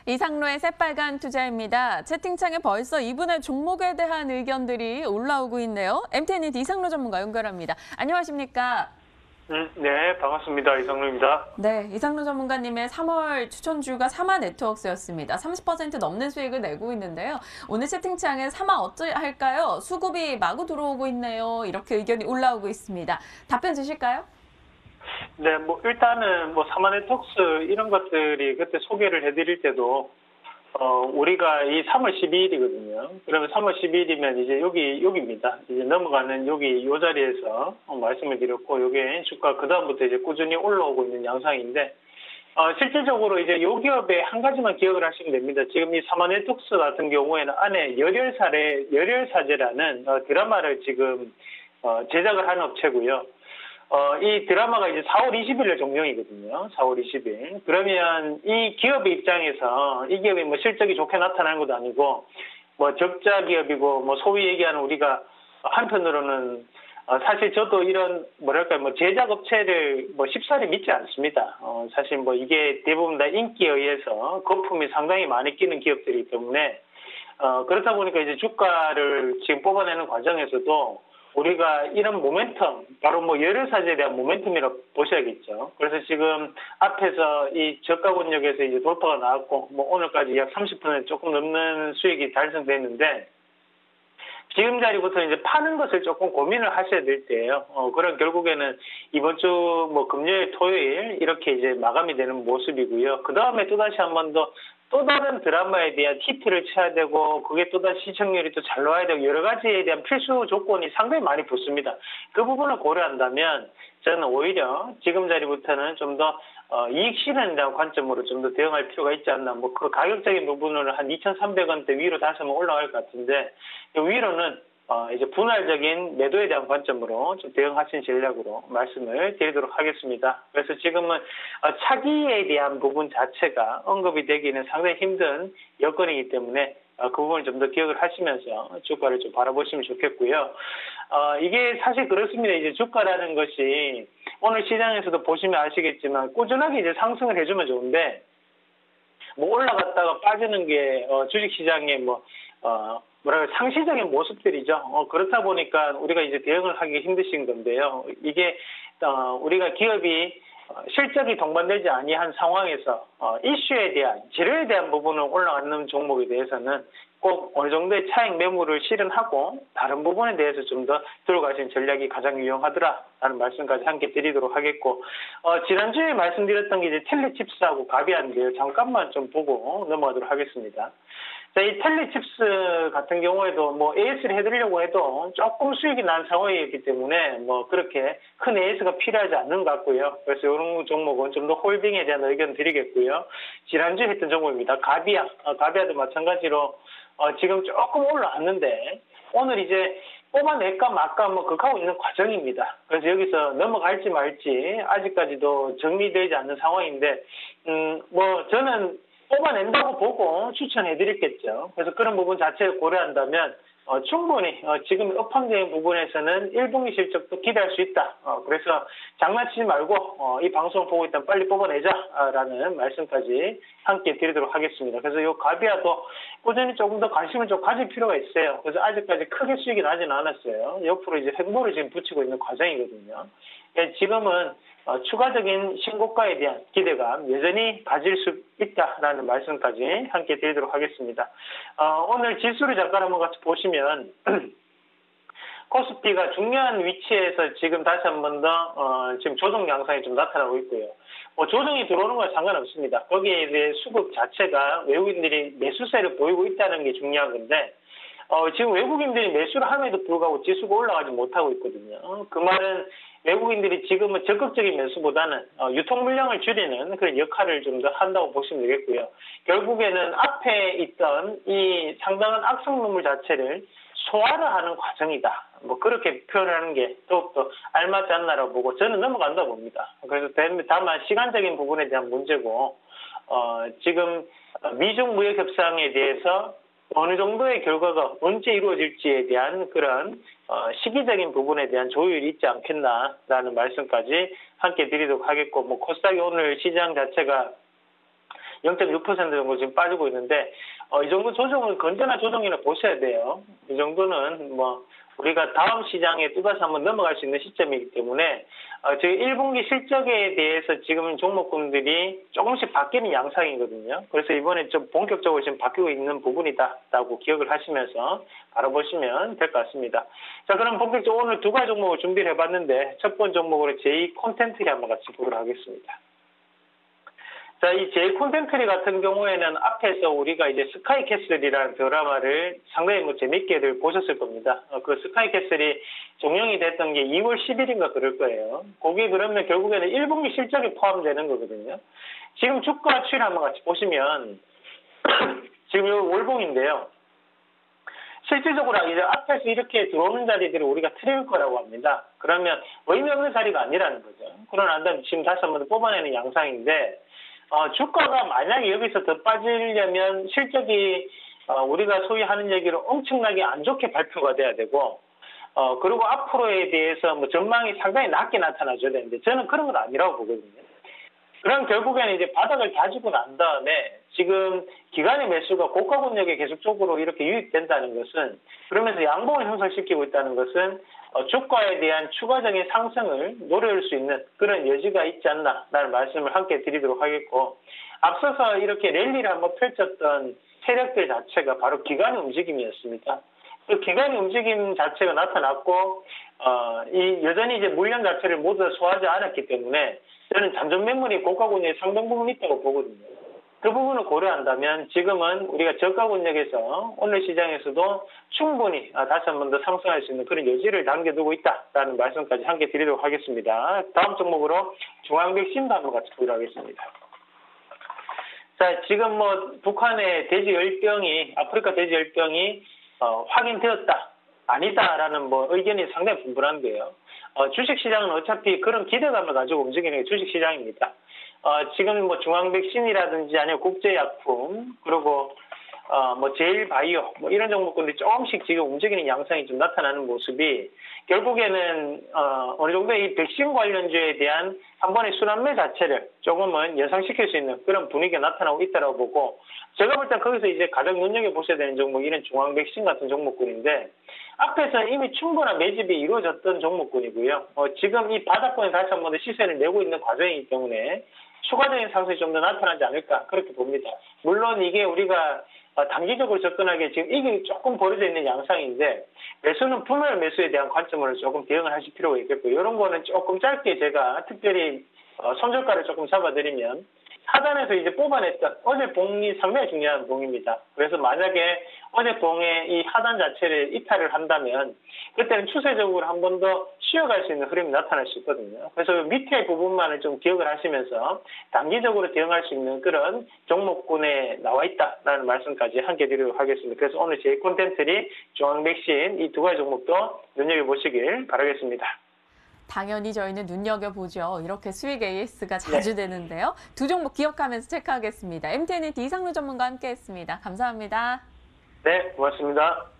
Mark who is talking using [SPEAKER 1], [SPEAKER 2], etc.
[SPEAKER 1] 이상로의 새빨간 투자입니다. 채팅창에 벌써 이분의 종목에 대한 의견들이 올라오고 있네요. MTN이트 이상로 전문가 연결합니다. 안녕하십니까?
[SPEAKER 2] 네, 반갑습니다. 이성루입니다.
[SPEAKER 1] 네, 이상로 전문가님의 3월 추천주가 사마 네트워크였습니다. 30% 넘는 수익을 내고 있는데요. 오늘 채팅창에 사마 어찌할까요? 수급이 마구 들어오고 있네요. 이렇게 의견이 올라오고 있습니다. 답변 주실까요?
[SPEAKER 2] 네, 일단은 사마 네트워크스 이런 것들이 그때 소개를 해드릴 때도 우리가 이 3월 12일이거든요. 그러면 3월 12일이면 이제 여기입니다. 이제 넘어가는 요 자리에서 말씀을 드렸고, 요게 주가 그다음부터 이제 꾸준히 올라오고 있는 양상인데, 실질적으로 이제 요 기업의 한 가지만 기억을 하시면 됩니다. 지금 이 사마 네트워크스 같은 경우에는 안에 열혈사제라는 드라마를 지금 제작을 하는 업체고요. 이 드라마가 이제 4월 20일에 종영이거든요. 4월 20일. 그러면 이 기업의 입장에서 이 기업이 실적이 좋게 나타나는 것도 아니고, 적자 기업이고, 소위 얘기하는 우리가 한편으로는, 사실 저도 이런, 제작 업체를 쉽사리 믿지 않습니다. 사실 이게 대부분 다 인기에 의해서 거품이 상당히 많이 끼는 기업들이기 때문에, 그렇다 보니까 이제 주가를 지금 뽑아내는 과정에서도 우리가 이런 모멘텀, 바로 열혈사제에 대한 모멘텀이라고 보셔야겠죠. 그래서 지금 앞에서 이 저가 권역에서 이제 돌파가 나왔고, 오늘까지 약 30% 조금 넘는 수익이 달성됐는데, 지금 자리부터 이제 파는 것을 조금 고민을 하셔야 될 때예요. 그럼 결국에는 이번 주 금요일, 토요일 이렇게 이제 마감이 되는 모습이고요. 그 다음에 또다시 한 번 더 또 다른 드라마에 대한 히트를 쳐야 되고, 그게 또다시 시청률이 또 잘 나와야 되고, 여러 가지에 대한 필수 조건이 상당히 많이 붙습니다. 그 부분을 고려한다면 저는 오히려 지금 자리부터는 좀 더 이익 실현에 대한 관점으로 좀 더 대응할 필요가 있지 않나. 그 가격적인 부분을 한 2,300원대 위로 다시 한번 올라갈 것 같은데, 위로는 이제 분할적인 매도에 대한 관점으로 좀 대응하신 전략으로 말씀을 드리도록 하겠습니다. 그래서 지금은 차기에 대한 부분 자체가 언급이 되기는 상당히 힘든 여건이기 때문에 그 부분을 좀 더 기억을 하시면서 주가를 좀 바라보시면 좋겠고요. 이게 사실 그렇습니다. 이제 주가라는 것이 오늘 시장에서도 보시면 아시겠지만 꾸준하게 이제 상승을 해주면 좋은데, 올라갔다가 빠지는 게 주식시장의 상시적인 모습들이죠. 그렇다 보니까 우리가 이제 대응을 하기 힘드신 건데요. 이게 우리가 기업이 실적이 동반되지 아니한 상황에서 이슈에 대한 재료에 대한 부분을 올라가는 종목에 대해서는 꼭 어느 정도의 차익 매물을 실현하고 다른 부분에 대해서 좀 더 들어가신 전략이 가장 유용하더라라는 말씀까지 함께 드리도록 하겠고, 지난주에 말씀드렸던 게 이제 텔레칩스하고 가비안인데요. 잠깐만 좀 보고 넘어가도록 하겠습니다. 자, 이 텔레칩스 같은 경우에도 AS를 해드리려고 해도 조금 수익이 난 상황이었기 때문에 그렇게 큰 AS가 필요하지 않는 것 같고요. 그래서 이런 종목은 좀 더 홀딩에 대한 의견 드리겠고요. 지난주에 했던 종목입니다. 가비아도 마찬가지로 지금 조금 올라왔는데 오늘 이제 뽑아낼까 말까 극하고 있는 과정입니다. 그래서 여기서 넘어갈지 말지 아직까지도 정리되지 않는 상황인데, 저는 뽑아낸다고 보고 추천해드렸겠죠. 그래서 그런 부분 자체를 고려한다면 충분히 지금 업황적인 부분에서는 1분기 실적도 기대할 수 있다. 그래서 장난치지 말고 이 방송을 보고 있다면 빨리 뽑아내자라는 말씀까지 함께 드리도록 하겠습니다. 그래서 이 가비아도 꾸준히 조금 더 관심을 좀 가질 필요가 있어요. 그래서 아직까지 크게 수익이 나지는 않았어요. 옆으로 이제 횡보를 지금 붙이고 있는 과정이거든요. 지금은 추가적인 신고가에 대한 기대감 여전히 가질 수 있다라는 말씀까지 함께 드리도록 하겠습니다. 오늘 지수를 잠깐 한번 같이 보시면 코스피가 중요한 위치에서 지금 다시 한 번 더 지금 조정 양상이 좀 나타나고 있고요. 조정이 들어오는 건 상관없습니다. 거기에 대해 수급 자체가 외국인들이 매수세를 보이고 있다는 게 중요한 건데, 지금 외국인들이 매수를 함에도 불구하고 지수가 올라가지 못하고 있거든요. 그 말은 외국인들이 지금은 적극적인 매수보다는 유통 물량을 줄이는 그런 역할을 좀 더 한다고 보시면 되겠고요. 결국에는 앞에 있던 이 상당한 악성 눈물 자체를 소화를 하는 과정이다. 그렇게 표현하는 게 더욱더 알맞지 않나라고 보고 저는 넘어간다 봅니다. 그래서 다만 시간적인 부분에 대한 문제고, 지금 미중 무역 협상에 대해서 어느 정도의 결과가 언제 이루어질지에 대한 그런 시기적인 부분에 대한 조율이 있지 않겠나라는 말씀까지 함께 드리도록 하겠고, 코스닥이 오늘 시장 자체가 0.6% 정도 지금 빠지고 있는데 이 정도 조정은 건전한 조정이라 보셔야 돼요. 이 정도는 뭐 우리가 다음 시장에 또다시 한번 넘어갈 수 있는 시점이기 때문에 저희 1분기 실적에 대해서 지금 종목군들이 조금씩 바뀌는 양상이거든요. 그래서 이번에 좀 본격적으로 지금 바뀌고 있는 부분이다라고 기억을 하시면서 바라보시면 될 것 같습니다. 자, 그럼 본격적으로 오늘 두 가지 종목을 준비를 해봤는데 첫 번째 종목으로 j 콘텐츠리 한번 같이 보도록 하겠습니다. 자, 이 j 콘텐츠리 같은 경우에는 앞에서 우리가 이제 스카이캐슬이라는 드라마를 상당히 뭐 재밌게들 보셨을 겁니다. 그 스카이캐슬이 종영이 됐던 게 2월 10일인가 그럴 거예요. 거기에 그러면 결국에는 1분기 실적이 포함되는 거거든요. 지금 주가 추이를 한번 같이 보시면 지금 이 월봉인데요. 실질적으로 이제 앞에서 이렇게 들어오는 자리들을 우리가 트릴 거라고 합니다. 그러면 의미 없는 자리가 아니라는 거죠. 그러나 지금 다시 한번 뽑아내는 양상인데 주가가 만약에 여기서 더 빠지려면 실적이 우리가 소위 하는 얘기로 엄청나게 안 좋게 발표가 돼야 되고 그리고 앞으로에 대해서 뭐 전망이 상당히 낮게 나타나줘야 되는데 저는 그런 건 아니라고 보거든요. 그럼 결국에는 이제 바닥을 다지고 난 다음에 지금 기관의 매수가 고가 권역에 계속적으로 이렇게 유입된다는 것은 그러면서 양봉을 형성시키고 있다는 것은 주가에 대한 추가적인 상승을 노려올 수 있는 그런 여지가 있지 않나라는 말씀을 함께 드리도록 하겠고 앞서서 이렇게 랠리를 한번 펼쳤던 세력들 자체가 바로 기관의 움직임이었습니다. 그 기관의 움직임 자체가 나타났고 여전히 이제 물량 자체를 모두 다 소화하지 않았기 때문에 저는 잠정 매물이 고가 권역에 상당 부분 있다고 보거든요. 그 부분을 고려한다면 지금은 우리가 저가 권역에서 오늘 시장에서도 충분히 다시 한 번 더 상승할 수 있는 그런 여지를 남겨두고 있다라는 말씀까지 함께 드리도록 하겠습니다. 다음 종목으로 중앙백신도 한번 같이 보도록 하겠습니다. 자, 지금 뭐 북한의 돼지 열병이 아프리카 돼지 열병이 확인되었다. 아니다라는 뭐 의견이 상당히 분분한데요. 주식시장은 어차피 그런 기대감을 가지고 움직이는 게 주식시장입니다. 지금 뭐 중앙백신이라든지 아니면 국제약품 그리고 뭐 제일바이오 뭐 이런 종목군들이 조금씩 지금 움직이는 양상이 좀 나타나는 모습이 결국에는 어느 정도 이 백신 관련주에 대한 한 번의 순환매 자체를 조금은 연상시킬 수 있는 그런 분위기가 나타나고 있다고 보고 제가 볼 때 거기서 이제 가장 눈여겨보셔야 되는 종목이 이런 중앙백신 같은 종목군인데 앞에서 이미 충분한 매집이 이루어졌던 종목군이고요. 지금 이 바닥권에 다시 한 번 더 시세를 내고 있는 과정이기 때문에 추가적인 상승이 좀 더 나타나지 않을까 그렇게 봅니다. 물론 이게 우리가 단기적으로 접근하기에 지금 이게 조금 벌어져 있는 양상인데 매수는 분할 매수에 대한 관점으로 조금 대응을 하실 필요가 있겠고 이런 거는 조금 짧게 제가 특별히 손절가를 조금 잡아드리면 하단에서 이제 뽑아냈던 어제 봉이 상당히 중요한 봉입니다. 그래서 만약에 어제 봉의 이 하단 자체를 이탈을 한다면 그때는 추세적으로 한 번 더 쉬어갈 수 있는 흐름이 나타날 수 있거든요. 그래서 밑에 부분만을 좀 기억을 하시면서 단기적으로 대응할 수 있는 그런 종목군에 나와 있다라는 말씀까지 함께 드리도록 하겠습니다. 그래서 오늘 제 콘텐츠리 중앙백신 이 두 가지 종목도 눈여겨보시길 바라겠습니다.
[SPEAKER 1] 당연히 저희는 눈여겨보죠. 이렇게 수익 AS가 자주 되는데요. 두 종목 기억하면서 체크하겠습니다. MTN의 이상루 전문가와 함께했습니다. 감사합니다.
[SPEAKER 2] 네, 고맙습니다.